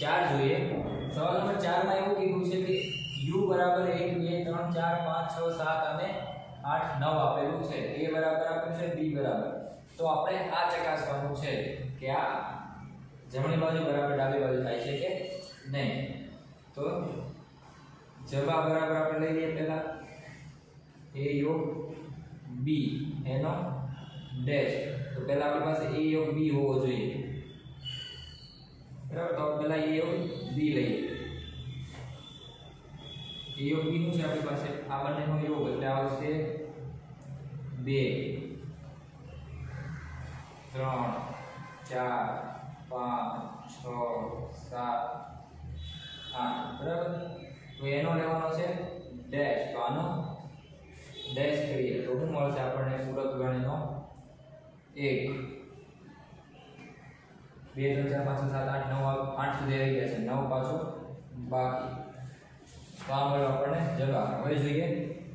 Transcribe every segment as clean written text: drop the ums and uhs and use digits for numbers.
4 જોઈએ। સવાલ નંબર 4 માં એવું કીધું છે કે u બરાબર 1 2 3 4 5 6 7 અને 8 9 આપેલું છે। a બરાબર આપેલું છે, b બરાબર। તો આપણે આ ચકાસવાનું છે કે આ જમણી બાજુ બરાબર ડાબી બાજુ થાય છે કે નહીં। તો જવાબ બરાબર આપણે લઈ લઈએ પહેલા a યોગ b એનો ડેશ। તો પહેલા આપણી પાસે a યોગ b હોવો જોઈએ, બરાબર। તો પહેલા a યોગ b લઈએ। a યોગ b નું છે આપણી પાસે આ બંનેનો યોગ એટલે આવશે 2 3 4 5 6 7 8 બરાબર। તો એનો લેવાનો છે ડેશ, તો આનો ડેશ કરીએ તો શું મળશે આપણને પૂરક ગણનો 1 2 3 4 5 6 7 8 9 8 સુધી આવી ગયા છે, 9 પાછો બાકી। તો આ મળ્યો આપણને જવાબ। હવે જોઈએ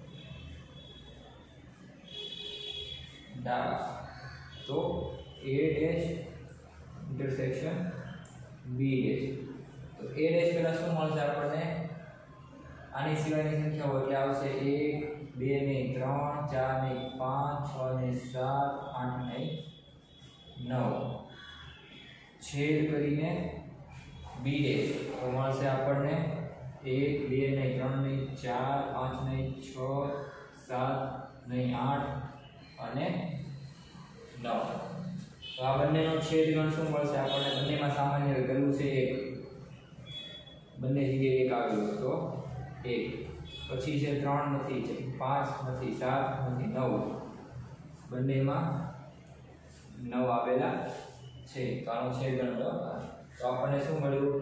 ડાબા, તો a dash intersection b dash. તો a ડેશ પેલા શું મળશે આપણને આની સિવાયની સંખ્યાઓ એટલે આવશે 1 2 નહીં 3 4 નહીં 5 6 નહીં 7 8 નહીં 9 છેદ કરીને b ડેશ તો મળશે આપણને 1 2 નહીં 3 નહીં 4 5 નહીં 6 7 નહીં 8 અને 9। તો આ બંનેનો છેદ ગણ શું મળશે આપણને? બંનેમાં સામાન્ય કરેલું છે 1, બંને જગ્યાએ 1 આવ્યું તો 1, પછી છે 3 નથી, 5 નથી, 7 નથી, 9 બંનેમાં 9 આવેલા છે। તો આનો છેદ ગણ તો આપણને શું મળ્યું?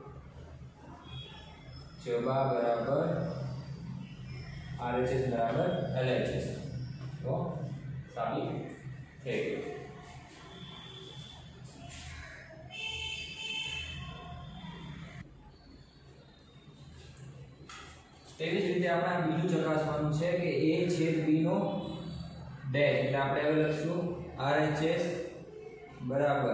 જવાબ બરાબર RHS બરાબર LHS। તો સાબિત થઈ ગયું। તેવી જ રીતે આપણે બીજું ચકાસવાનું છે કે a છેદ b નો ડેશ, એટલે આપણે હવે લખશું RHS બરાબર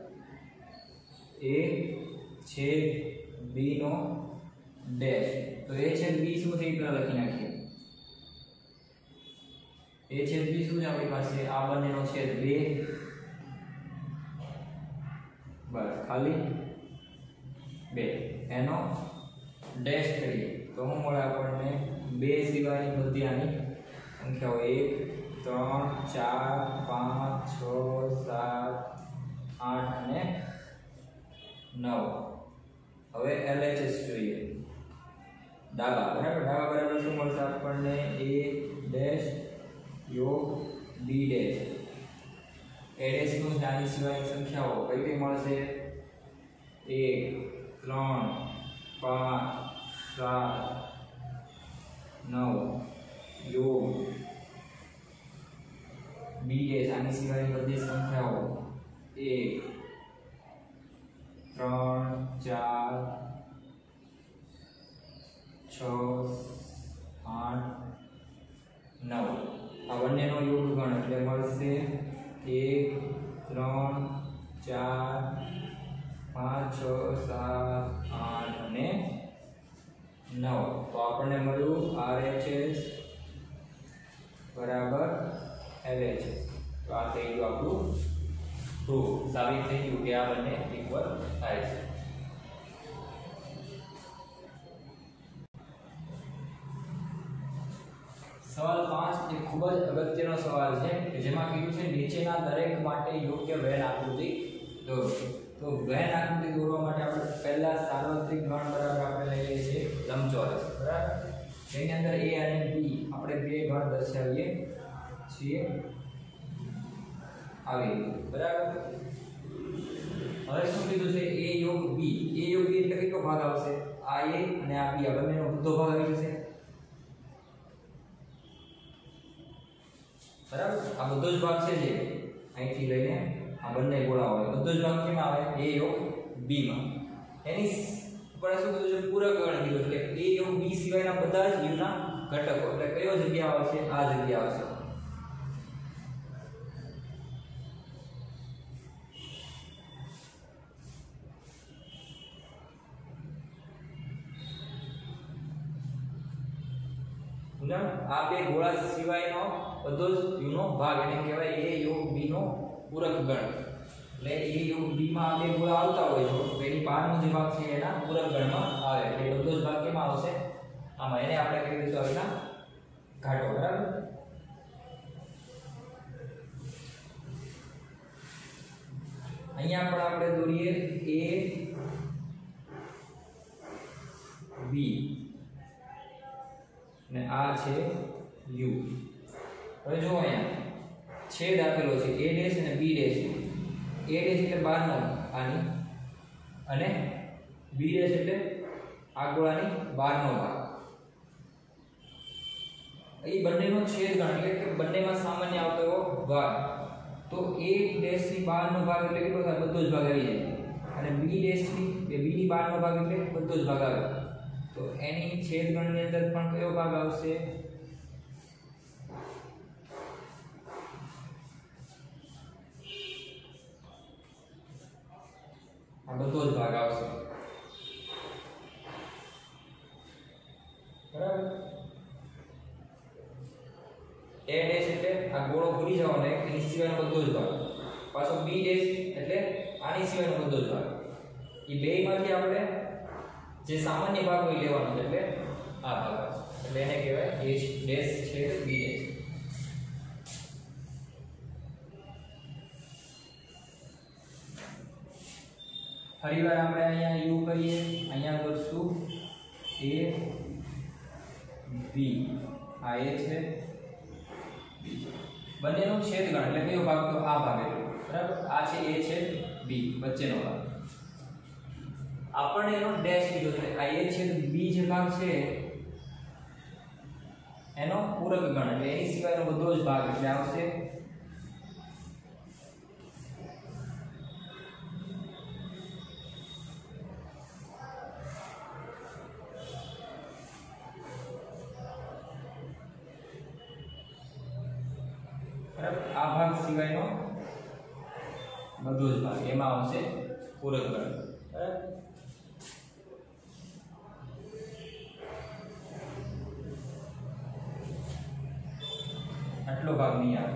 a છેદ b નો ડેશ। તો a છેદ b શું છે એ પહેલા લખી નાખીએ। a છેદ b શું છે આપણી પાસે? આ બંનેનો છેદ 2, બસ ખાલી 2 એનો ડેશ કરીએ તો શું મળે આપણને? 2 સિવાયની બધી આની સંખ્યાઓ 1 3 4 5 6 7 8 અને 9। હવે LHS જોઈએ ડાબા, બરાબર। ડાબા બરાબર શું મળશે આપણને? a ડેશ યોગ b ડેશ। a ડેશ નું આની સિવાયની સંખ્યાઓ કઈ કઈ મળશે? 1 3 5 7 9 યોગ b ડેશ આની સિવાયની બધી સંખ્યાઓ 1 3 4 6 8 9 આ બંનેનો યોગ ગણ એટલે મળશે 1 3 4 5 6 7 8 અને 9। તો આપણને મળ્યું RHS બરાબર LHS। તો આ થઈ ગયું આપણું પ્રૂફ, સાબિત થઈ ગયું કે આ બંને ઇક્વલ થાય છે। સવાલ 5 એ ખૂબ જ અગત્યનો સવાલ છે કે જેમાં કીધું છે નીચેના દરેક માટે યોગ્ય વેન આકૃતિ દોરો। તો વેન આકૃતિ દોરવા માટે આપણે પહેલા સાર્વત્રિક ગણ બરાબર આપણે લઈ લઈએ છીએ લંબચોરસ, બરાબર। જેની અંદર a અને b આપણે બે ગણ દર્શાવીએ છીએ આવી, બરાબર। હવે શું કીધું છે? a યોગ b, a યોગ b એટલે કયો ભાગ આવશે? આ a અને આ b આ બંનેનો બધો ભાગ આવી જશે, બરાબર। આ બધો જ ભાગ છે જે અહીંથી લઈને આ બંને ગોળા હોય બધો જ ભાગ કેમાં આવે? a યોગ b માં। એની ઉપર શું કીધું છે? પૂરક ગણ કીધું એટલે a યોગ b સિવાયના બધા જ u ના ઘટકો, એટલે કયો જગ્યા આવશે? આ જગ્યા આવશે। સમજાણું? આ બે ગોળા સિવાયનો બધો જ u નો ભાગ એને કહેવાય a યોગ b નો પૂરક ગણ. એટલે a યોગ b માં આ બે ગોળા આવતા હોય છે તો એની બહારનો જે ભાગ છે એના પૂરક ગણમાં આવે. એટલે બધો જ ભાગ કેમાં આવશે? આમાં. એને આપણે કહી દઈશું આવીના ઘાટો. બરાબર? અહીંયા પણ આપણે દોરીએ a b ને આ છે u. હવે જો અહીંયા છેદ આપેલો છે a ડેશ અને b ડેશ. a ડેશ એટલે બહારનો આની અને b ડેશ એટલે આ ગોળાની બહારનો ભાગ. એ બંનેનો છેદ ગણ એટલે કે બંનેમાં સામાન્ય આવતો એવો ભાગ. તો a ડેશ ની બહારનો ભાગ એટલે કેટલો થાય? બધો જ ભાગ આવી જાય. અને b ડેશ ની b ની બહારનો ભાગ એટલે બધો જ ભાગ આવે. તો એની છેદ ગણની અંદર પણ કયો ભાગ આવશે? આ બધો જ ભાગ આવશે. બરાબર? a ડેશ એટલે આ ગોળો ભૂલી જવાનો એની સિવાયનો બધો જ ભાગ. પાછો b ડેશ એટલે આની સિવાયનો બધો જ ભાગ. એ બેયમાંથી આપણે જે સામાન્ય ભાગ હોય લેવાનો એટલે આ ભાગ આવશે. એટલે એને કહેવાય a ડેશ છેદ b ડેશ. ફરીવાર આપણે અહીંયા u કરીએ. અહીંયા કરશું a b. આ a છે b. બંનેનો છેદ ગણ એટલે કયો ભાગ? તો આ ભાગ એટલો. બરાબર? આ છે a છે b વચ્ચેનો ભાગ. આપણને એનો ડેશ કીધો છે. આ a છે b જે ભાગ છે એનો પૂરક ગણ એટલે એની સિવાયનો બધો જ ભાગ એટલે આવશે આ ભાગ સિવાયનો બધો જ ભાગ એમાં આવશે પૂરક ગણ. બરાબર? આટલો ભાગ નહીં આવે.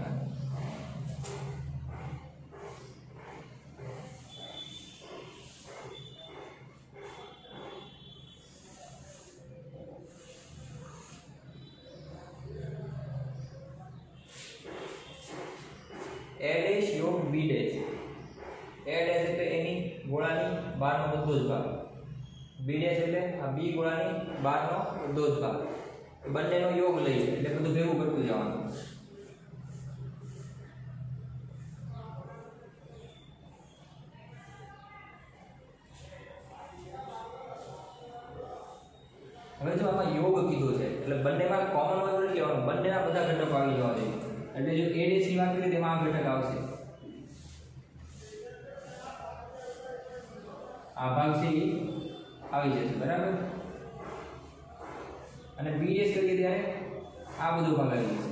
a ડેશ યોગ b ડેશ. a ડેશ એટલે એની ગોળાની બહારનો બધો જ ભાગ. b ડેશ એટલે આ b ગોળાની બહારનો બધો જ ભાગ. બંનેનો યોગ લઈએ એટલે બધું ભેગું કરતું જવાનું. હવે જો આમાં યોગ કીધો છે એટલે બંનેમાં કોમન હોય એટલે લેવાનું. બંનેના બધા ઘટકો આવી જવા જોઈએ. એટલે જો a ડેશ ની વાત કરીએ તેમાં આ ઘટક આવશે. આ ભાગ છે એ આવી જશે. બરાબર? અને b ડેશ કરીએ ત્યારે આ બધો ભાગ આવી જશે.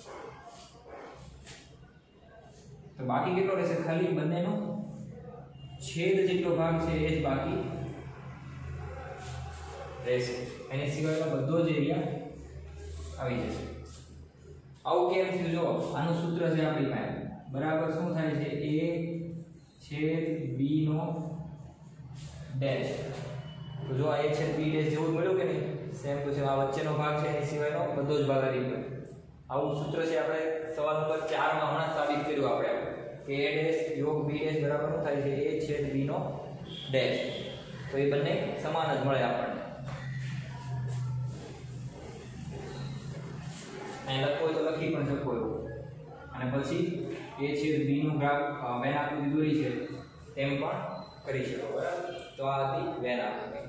તો બાકી કેટલો રહેશે? ખાલી બંનેનો છેદ જેટલો ભાગ છે એ જ બાકી રહેશે. એની સિવાયનો બધો જ એરિયા આવી જશે. આવું કેમ થયું? જો આનું સૂત્ર છે આપણી પાસે. બરાબર શું થાય છે? a છેદ b નો ડેશ. તો જો આ a છેદ b ડેશ જેવું મળ્યું કે નહીં? Same to same. આ વચ્ચેનો ભાગ છે એની સિવાયનો બધો જ ભાગ આવી ગયો. આવું સૂત્ર છે આપણે સવાલ નંબર 4 માં હમણાં સાબિત કર્યું આપણે કે a ડેશ યોગ b ડેશ બરાબર શું થાય છે? a છેદ b નો ડેશ. તો એ બંને સમાન જ મળે આપણને. અહીં લખો તો લખી પણ શકો એવું. અને પછી a છેદ b નું ગ્રાફ વેન આકૃતિ દોરી છે તેમ પણ કરી શકો. બરાબર? તો આ હતી વેન આકૃતિ.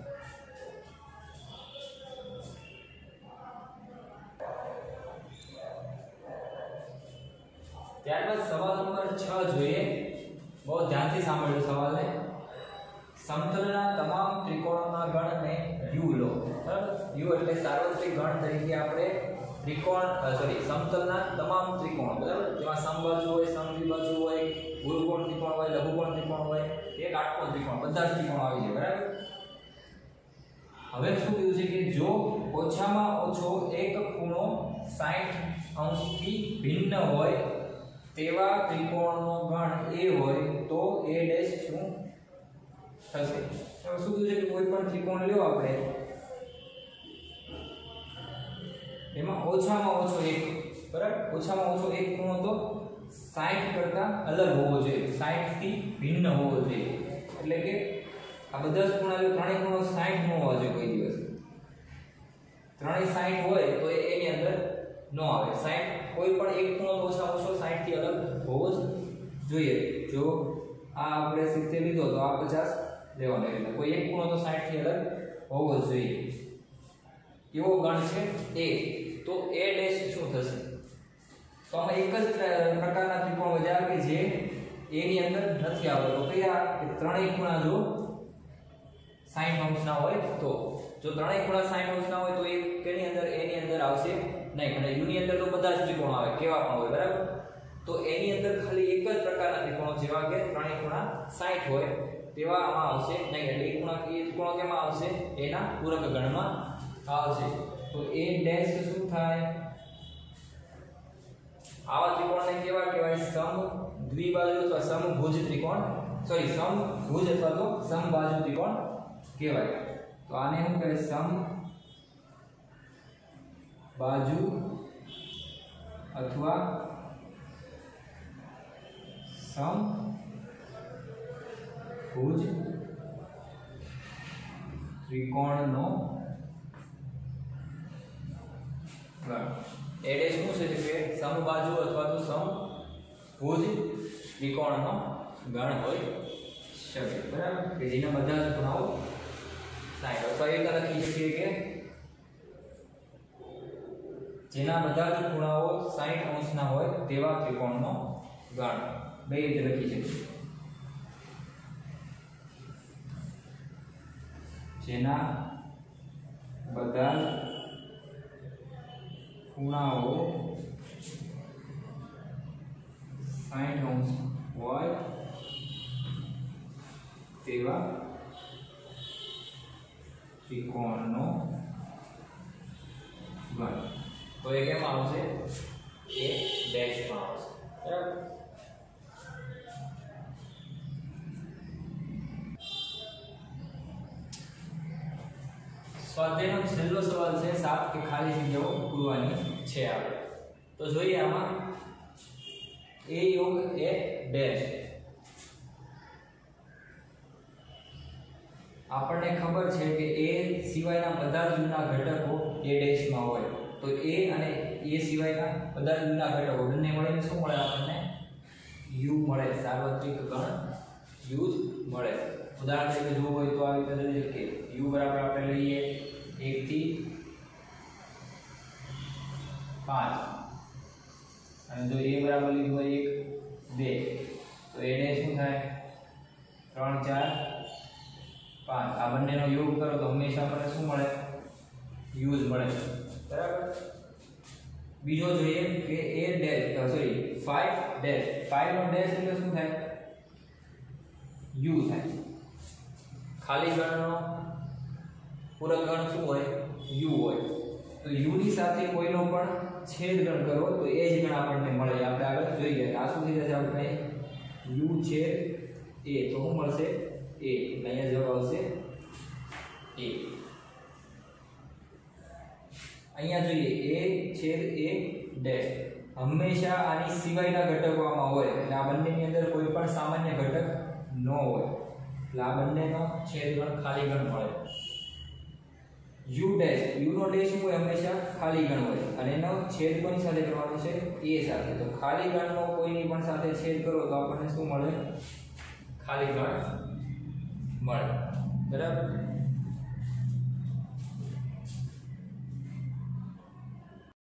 ત્યારબાદ સવાલ નંબર 6 જોઈએ. બહુ ધ્યાનથી સાંભળજો સવાલને. સમતલના તમામ ત્રિકોણોના ગણને u લો. બરાબર? u એટલે સાર્વત્રિક ગણ તરીકે આપણે સમતલના તમામ ત્રિકોણ. બરાબર? જેમાં સમબાજુ હોય, સમદ્વિબાજુ હોય, ગુરુકોણ ત્રિકોણ હોય, લઘુકોણ ત્રિકોણ હોય, એક આઠકોણ ત્રિકોણ, બધા જ ત્રિકોણો આવી જાય. બરાબર? હવે શું કીધું છે કે જો ઓછામાં ઓછો એક ખૂણો 60 અંશથી ભિન્ન હોય તેવા ત્રિકોણનો ગણ a હોય તો a ડેશ શું થશે? હવે શું થયું છે કે કોઈ પણ ત્રિકોણ લ્યો આપણે, એમાં ઓછામાં ઓછો એક, બરાબર, ઓછામાં ઓછો એક ખૂણો તો 60 કરતા અલગ હોવો જોઈએ, 60 થી ભિન્ન હોવો જોઈએ. એટલે કે આ બધા જ ખૂણા જો ત્રણેય ખૂણો 60 નો હોવો જોઈએ કોઈ દિવસ. ત્રણેય 60 હોય તો એની અંદર નો આવે. 60 કોઈ પણ એક ખૂણો ઓછામાં ઓછો 60 થી અલગ હોવો જ જોઈએ. જો આ આપણે 70 લીધો તો આ 50 લેવાનો, એટલે કોઈ એક ખૂણો તો 60 થી અલગ હોવો જ જોઈએ. એવો ગણ છે a, તો a ડેશ શું થશે? તો આમાં એક જ પ્રકારના ત્રિકોણ વધ્યા કે જે a ની અંદર નથી આવતો. તો કયા? કે ત્રણેય ખૂણા જો 60 અંશના હોય તો. જો ત્રણેય ખૂણા 60 અંશના હોય તો એ કેની અંદર? a ની અંદર આવશે નહીં. અને u ની અંદર તો બધા જ ત્રિકોણો આવે, કેવા પણ હોય, બરાબર. તો a ની અંદર ખાલી એક જ પ્રકારના ત્રિકોણો જેવા કે ત્રણેય ખૂણા 60 હોય તેવા આમાં આવશે નહીં. એટલે એ ત્રિકોણો કેમાં આવશે? એના પૂરક ગણમાં આવશે. તો a ડેશ શું થાય? આવા ત્રિકોણને કેવા કહેવાય? સમદ્વિબાજુ અથવા સમભુજ ત્રિકોણ, સોરી, સમભુજ અથવા તો સમબાજુ ત્રિકોણ કહેવાય. તો આને શું કહેવાય? સમબાજુ અથવા સમભુજ ત્રિકોણનો ગણ. એ ડેશ શું છે કે સમબાજુ અથવા તો સમભુજ ત્રિકોણનો ગણ હોય શકે, બરાબર, કે જેના બધા જ ખૂણાઓ 60, અથવા એક લખી શકીએ કે જેના બધા જ ખૂણાઓ 60 અંશના હોય તેવા ત્રિકોણનો ગણ. બે રીતે લખી શકીએ. જેના બધા ખૂણાઓ 60 અંશ હોય તેવા ત્રિકોણનો ગણ. તો એ કેમ આવશે? એ ડેશમાં આવશે, બરાબર. સ્વાધ્યાયનો છેલ્લો સવાલ છે 7 કે ખાલી જગ્યાઓ પૂરવાની છે આપણે. તો જોઈએ આમાં a યોગ a ડેશ. આપણને ખબર છે કે a સિવાયના બધા જ u ના ઘટકો a ડેશમાં હોય. તો a અને a સિવાયના બધા જ u ના ઘટકો બંને મળીને શું મળે? આપણને u મળે. સાર્વત્રિક ગણ u જ મળે. ઉદાહરણ તરીકે જોવું હોય તો આવી રીતે લઈ શકીએ. u બરાબર આપણે લઈએ 1 થી 5, અને જો a બરાબર લીધું હોય 1 2, તો a ડેશ શું થાય? 3 4 5. આ બંનેનો યોગ કરો તો હંમેશા આપણને શું મળે? u જ મળે, બરાબર. બીજો જોઈએ કે a ડેશ, સોરી 5 ડેશ. 5 નો ડેશ એટલે શું થાય? u થાય. ખાલી ગણનો પૂરક ગણ શું હોય? u હોય. તો u ની સાથે કોઈનો પણ છેદ ગણ કરો તો એ જ ગણ આપણને મળે. આપણે આગળ જોઈએ આ શું થઈ જશે? આપણે u છેદ a, તો શું મળશે? a. અહીંયા જવાબ આવશે a. અહીંયા જોઈએ a છેદ a ડેશ. હંમેશા આની સિવાયના ઘટકો આમાં હોય, એટલે આ બંનેની અંદર કોઈ પણ સામાન્ય ઘટક ન હોય, એટલે આ બંનેનો છેદ ગણ ખાલી ગણ મળે. u ડેશ, u નો ડેશ શું હોય? હંમેશા ખાલી ગણ હોય, અને એનો છેદ કોની સાથે કરવાનો છે? a સાથે. તો ખાલી ગણનો કોઈની પણ સાથે છેદ કરો તો આપણને શું મળે? ખાલી ગણ મળે, બરાબર.